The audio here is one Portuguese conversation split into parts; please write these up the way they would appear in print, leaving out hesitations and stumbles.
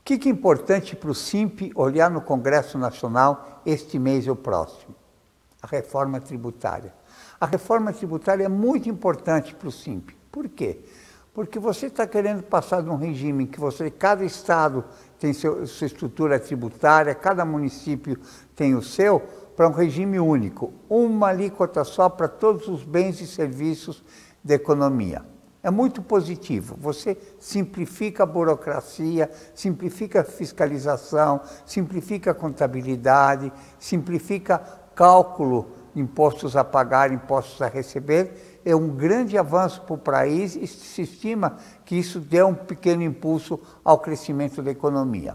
que é importante para o SINP olhar no Congresso Nacional este mês e o próximo? A reforma tributária. A reforma tributária é muito importante para o SINP. Por quê? Porque você está querendo passar de um regime em que cada estado tem sua estrutura tributária, cada município tem o seu, para um regime único, uma alíquota só para todos os bens e serviços da economia. É muito positivo. Você simplifica a burocracia, simplifica a fiscalização, simplifica a contabilidade, simplifica cálculo de impostos a pagar, impostos a receber. É um grande avanço para o país e se estima que isso dê um pequeno impulso ao crescimento da economia.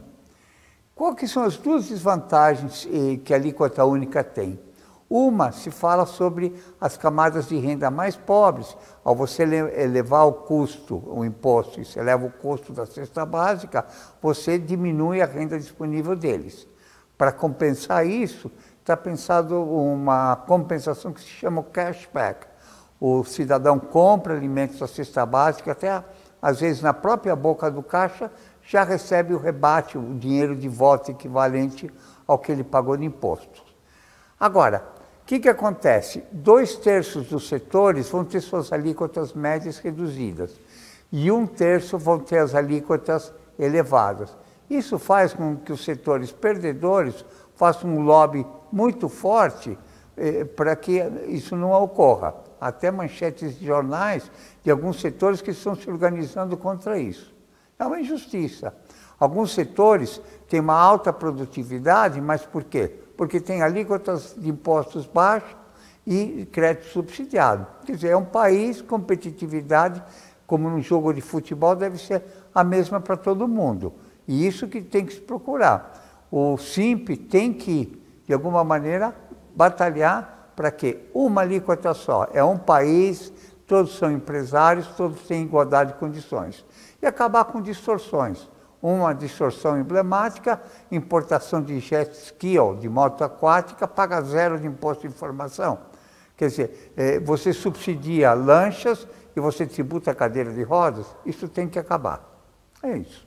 Quais são as duas desvantagens que a alíquota única tem? Uma, se fala sobre as camadas de renda mais pobres. Ao você elevar o custo, o imposto, e você eleva o custo da cesta básica, você diminui a renda disponível deles. Para compensar isso, está pensado uma compensação que se chama cashback. O cidadão compra alimentos da cesta básica, até às vezes na própria boca do caixa, já recebe o rebate, o dinheiro de volta equivalente ao que ele pagou de impostos. Agora, o que acontece? 2/3 dos setores vão ter suas alíquotas médias reduzidas e 1/3 vão ter as alíquotas elevadas. Isso faz com que os setores perdedores façam um lobby muito forte para que isso não ocorra. Até manchetes de jornais de alguns setores que estão se organizando contra isso. É uma injustiça. Alguns setores têm uma alta produtividade, mas por quê? Porque tem alíquotas de impostos baixos e crédito subsidiado. Quer dizer, é um país, competitividade, como num jogo de futebol, deve ser a mesma para todo mundo. E isso que tem que se procurar. O SINP tem que, de alguma maneira, batalhar para que uma alíquota só. É um país, todos são empresários, todos têm igualdade de condições. E acabar com distorções. Uma distorção emblemática, importação de jet ski ou de moto aquática, paga 0 de imposto de informação. Quer dizer, você subsidia lanchas e você tributa a cadeira de rodas, isso tem que acabar. É isso.